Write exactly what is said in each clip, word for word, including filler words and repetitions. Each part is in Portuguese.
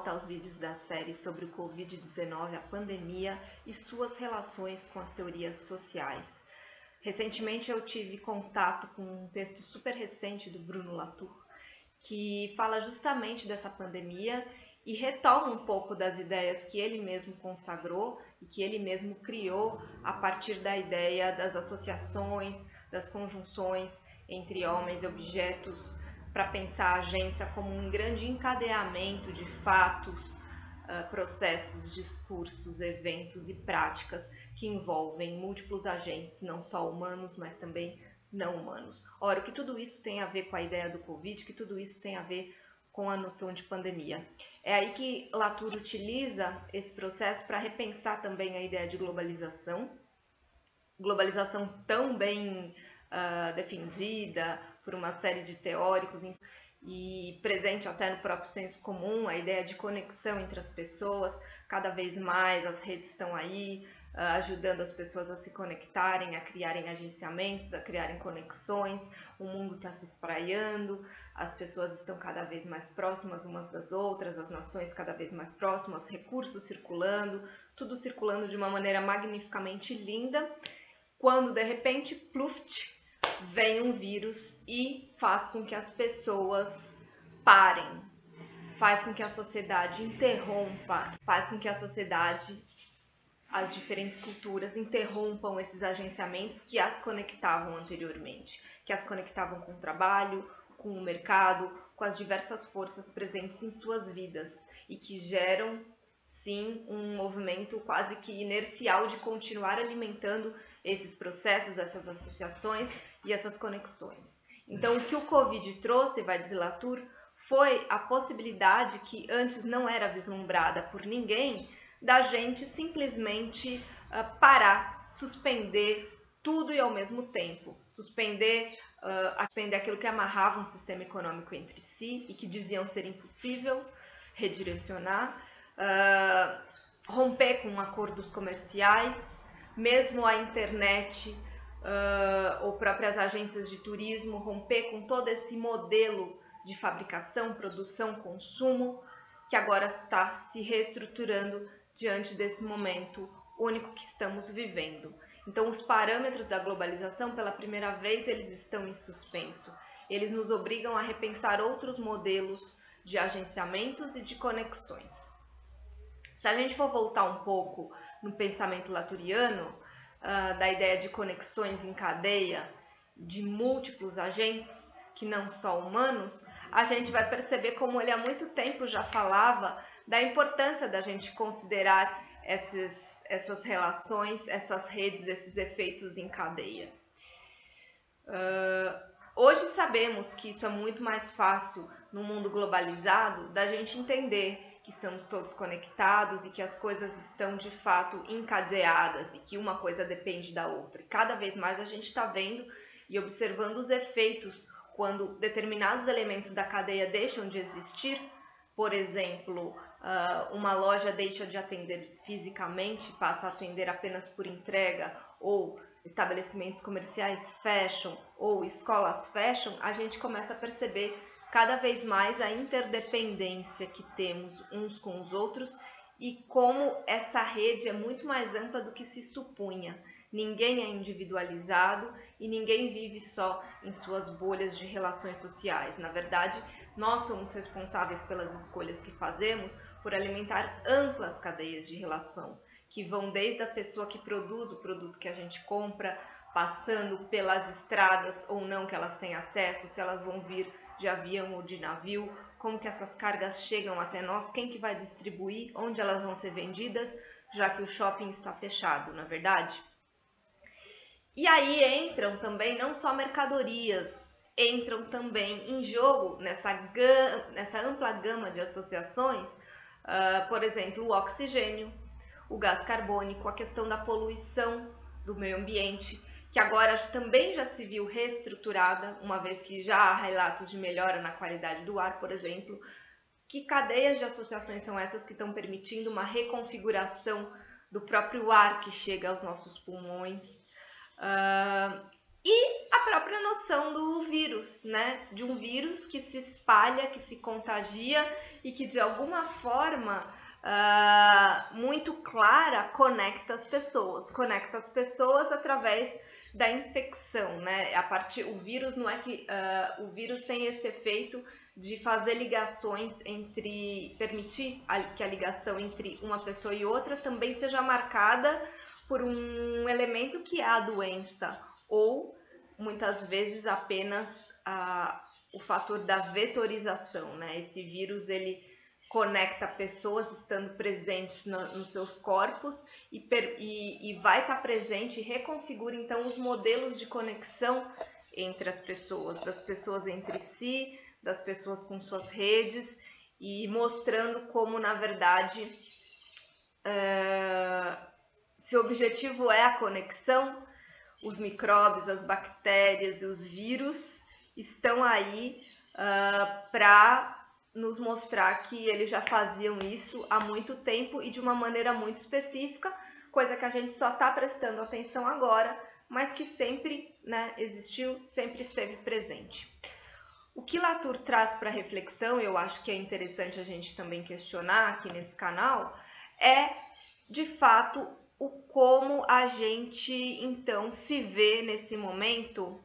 volta aos vídeos da série sobre o Covid dezenove, a pandemia e suas relações com as teorias sociais. Recentemente eu tive contato com um texto super recente do Bruno Latour, que fala justamente dessa pandemia e retoma um pouco das ideias que ele mesmo consagrou e que ele mesmo criou a partir da ideia das associações, das conjunções entre homens e objetos, para pensar a agência como um grande encadeamento de fatos, processos, discursos, eventos e práticas que envolvem múltiplos agentes, não só humanos, mas também não humanos. Ora, o que tudo isso tem a ver com a ideia do Covid, que tudo isso tem a ver com a noção de pandemia. É aí que Latour utiliza esse processo para repensar também a ideia de globalização, globalização tão bem uh, defendida por uma série de teóricos e presente até no próprio senso comum, a ideia de conexão entre as pessoas. Cada vez mais as redes estão aí, uh, ajudando as pessoas a se conectarem, a criarem agenciamentos, a criarem conexões. O mundo está se espraiando, as pessoas estão cada vez mais próximas umas das outras, as nações cada vez mais próximas, recursos circulando, tudo circulando de uma maneira magnificamente linda, quando de repente, pluft, vem um vírus e faz com que as pessoas parem, faz com que a sociedade interrompa, faz com que a sociedade, as diferentes culturas interrompam esses agenciamentos que as conectavam anteriormente, que as conectavam com o trabalho, com o mercado, com as diversas forças presentes em suas vidas e que geram, sim, um movimento quase que inercial de continuar alimentando esses processos, essas associações e essas conexões. Então, o que o Covid trouxe, vai dizer Latour, foi a possibilidade que antes não era vislumbrada por ninguém, da gente simplesmente uh, parar, suspender tudo e ao mesmo tempo. Suspender, uh, suspender aquilo que amarrava um sistema econômico entre si e que diziam ser impossível, redirecionar, uh, romper com acordos comerciais, mesmo a internet uh, ou próprias agências de turismo, romper com todo esse modelo de fabricação, produção, consumo, que agora está se reestruturando diante desse momento único que estamos vivendo. Então, os parâmetros da globalização, pela primeira vez, eles estão em suspenso. Eles nos obrigam a repensar outros modelos de agenciamentos e de conexões. Se a gente for voltar um pouco no pensamento laturiano, uh, da ideia de conexões em cadeia, de múltiplos agentes, que não só humanos, a gente vai perceber como ele há muito tempo já falava da importância da gente considerar esses, essas relações, essas redes, esses efeitos em cadeia. Uh, hoje sabemos que isso é muito mais fácil no mundo globalizado da gente entender que estamos todos conectados e que as coisas estão de fato encadeadas e que uma coisa depende da outra. E cada vez mais a gente está vendo e observando os efeitos quando determinados elementos da cadeia deixam de existir. Por exemplo, uma loja deixa de atender fisicamente, passa a atender apenas por entrega, ou estabelecimentos comerciais fecham, ou escolas fecham, a gente começa a perceber cada vez mais a interdependência que temos uns com os outros e como essa rede é muito mais ampla do que se supunha. Ninguém é individualizado e ninguém vive só em suas bolhas de relações sociais. Na verdade, nós somos responsáveis pelas escolhas que fazemos por alimentar amplas cadeias de relação, que vão desde a pessoa que produz o produto que a gente compra, passando pelas estradas ou não que elas têm acesso, se elas vão vir de avião ou de navio, como que essas cargas chegam até nós, quem que vai distribuir, onde elas vão ser vendidas, já que o shopping está fechado, não é verdade? E aí entram também não só mercadorias, entram também em jogo nessa, nessa ampla gama de associações, uh, por exemplo, o oxigênio, o gás carbônico, a questão da poluição do meio ambiente, que agora também já se viu reestruturada, uma vez que já há relatos de melhora na qualidade do ar, por exemplo. Que cadeias de associações são essas que estão permitindo uma reconfiguração do próprio ar que chega aos nossos pulmões? Uh, E a própria noção do vírus, né? De um vírus que se espalha, que se contagia e que de alguma forma uh, muito clara conecta as pessoas. Conecta as pessoas através da infecção, né? A partir, o vírus não é que uh, o vírus tem esse efeito de fazer ligações entre, permitir a, que a ligação entre uma pessoa e outra também seja marcada por um elemento que é a doença, ou muitas vezes apenas a, o fator da vetorização, né? Esse vírus ele conecta pessoas estando presentes na, nos seus corpos e, per, e, e vai estar presente e reconfigura então os modelos de conexão entre as pessoas, das pessoas entre si, das pessoas com suas redes, e mostrando como na verdade uh, se o objetivo é a conexão, os micróbios, as bactérias e os vírus estão aí uh, para nos mostrar que eles já faziam isso há muito tempo e de uma maneira muito específica, coisa que a gente só está prestando atenção agora, mas que sempre, né, existiu, sempre esteve presente. O que Latour traz para reflexão, eu acho que é interessante a gente também questionar aqui nesse canal, é de fato o como a gente então se vê nesse momento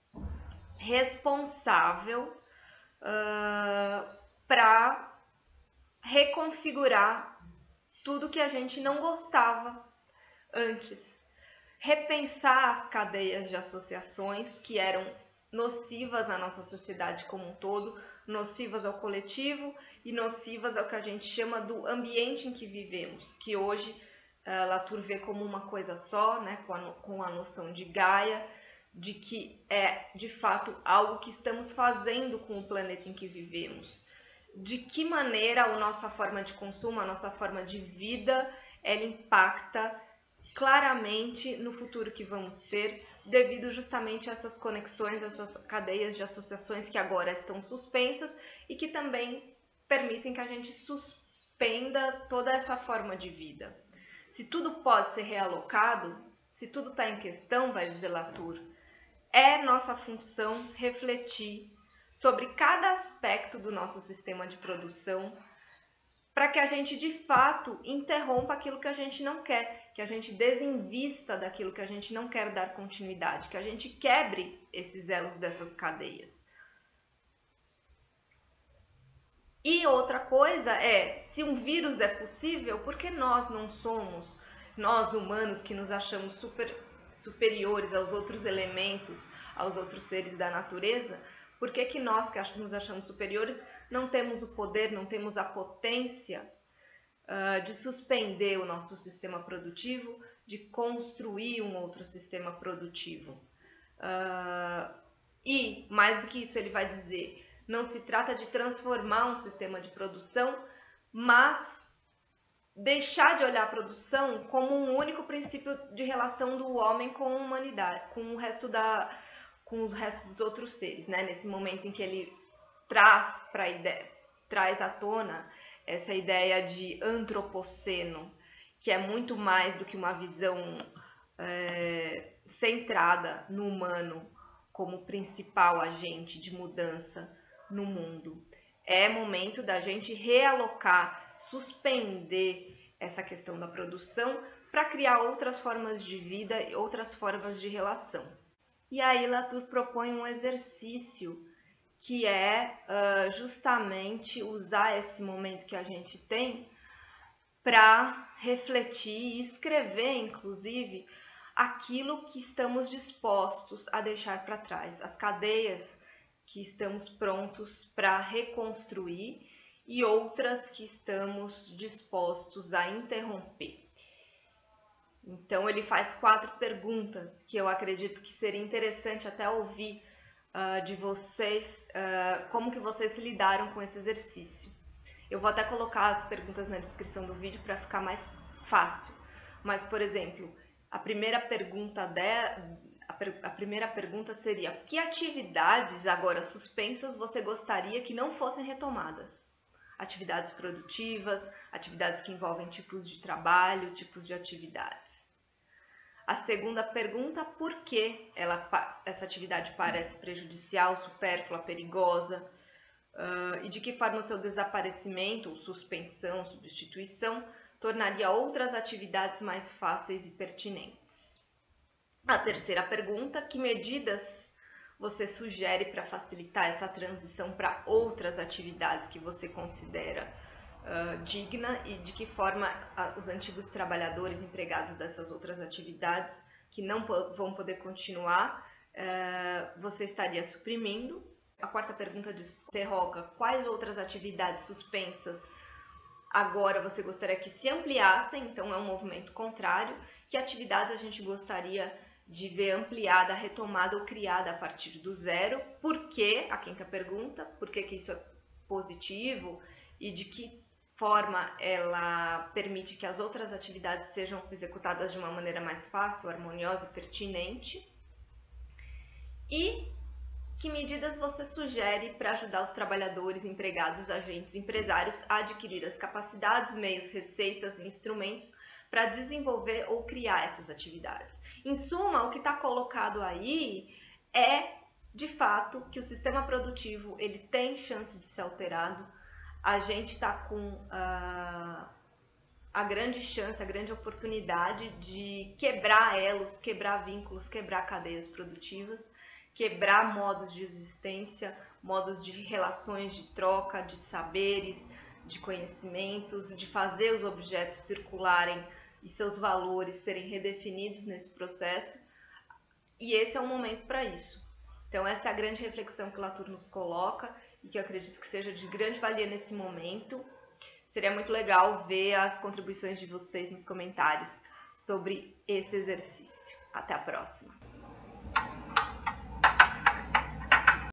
responsável uh, para reconfigurar tudo que a gente não gostava antes, repensar as cadeias de associações que eram nocivas à nossa sociedade como um todo, nocivas ao coletivo e nocivas ao que a gente chama do ambiente em que vivemos, que hoje uh, Latour vê como uma coisa só, né, com, a, com a noção de Gaia, de que é de fato algo que estamos fazendo com o planeta em que vivemos. De que maneira a nossa forma de consumo, a nossa forma de vida, ela impacta claramente no futuro que vamos ter, devido justamente a essas conexões, essas cadeias de associações que agora estão suspensas e que também permitem que a gente suspenda toda essa forma de vida. Se tudo pode ser realocado, se tudo está em questão, vai dizer Latour, é nossa função refletir sobre cada aspecto do nosso sistema de produção para que a gente de fato interrompa aquilo que a gente não quer, que a gente desinvista daquilo que a gente não quer dar continuidade, que a gente quebre esses elos dessas cadeias. E outra coisa é, se um vírus é possível, por que nós não somos, nós humanos que nos achamos super, superiores aos outros elementos, aos outros seres da natureza, por que que nós que nos achamos superiores não temos o poder, não temos a potência uh, de suspender o nosso sistema produtivo, de construir um outro sistema produtivo? Uh, e, mais do que isso, ele vai dizer, não se trata de transformar um sistema de produção, mas deixar de olhar a produção como um único princípio de relação do homem com a humanidade, com o resto da... com o resto dos outros seres, né? Nesse momento em que ele traz, pra ideia, traz à tona essa ideia de antropoceno, que é muito mais do que uma visão é, centrada no humano como principal agente de mudança no mundo. É momento da gente realocar, suspender essa questão da produção para criar outras formas de vida e outras formas de relação. E aí Latour propõe um exercício que é uh, justamente usar esse momento que a gente tem para refletir e escrever, inclusive, aquilo que estamos dispostos a deixar para trás, as cadeias que estamos prontos para reconstruir e outras que estamos dispostos a interromper. Então ele faz quatro perguntas que eu acredito que seria interessante até ouvir uh, de vocês, uh, como que vocês lidaram com esse exercício. Eu vou até colocar as perguntas na descrição do vídeo para ficar mais fácil. Mas, por exemplo, a primeira pergunta de, a, per, a primeira pergunta seria: que atividades agora suspensas você gostaria que não fossem retomadas? Atividades produtivas, atividades que envolvem tipos de trabalho, tipos de atividades. A segunda pergunta, por que ela, essa atividade parece prejudicial, supérflua, perigosa, uh, e de que forma o seu desaparecimento, suspensão, substituição, tornaria outras atividades mais fáceis e pertinentes. A terceira pergunta, que medidas você sugere para facilitar essa transição para outras atividades que você considera uh, digna e de que forma uh, os antigos trabalhadores empregados dessas outras atividades que não vão poder continuar, uh, você estaria suprimindo. A quarta pergunta interroga quais outras atividades suspensas agora você gostaria que se ampliassem, então é um movimento contrário, que atividades a gente gostaria de ver ampliada, retomada ou criada a partir do zero, por que, a quinta pergunta, por que, que isso é positivo e de que forma ela permite que as outras atividades sejam executadas de uma maneira mais fácil, harmoniosa e pertinente. E que medidas você sugere para ajudar os trabalhadores, empregados, agentes, empresários a adquirir as capacidades, meios, receitas e instrumentos para desenvolver ou criar essas atividades? Em suma, o que está colocado aí é, de fato, que o sistema produtivo ele tem chance de ser alterado. A gente está com uh, a grande chance, a grande oportunidade de quebrar elos, quebrar vínculos, quebrar cadeias produtivas, quebrar modos de existência, modos de relações de troca, de saberes, de conhecimentos, de fazer os objetos circularem e seus valores serem redefinidos nesse processo, e esse é o momento para isso. Então essa é a grande reflexão que o Latour nos coloca e que eu acredito que seja de grande valia nesse momento. Seria muito legal ver as contribuições de vocês nos comentários sobre esse exercício. Até a próxima!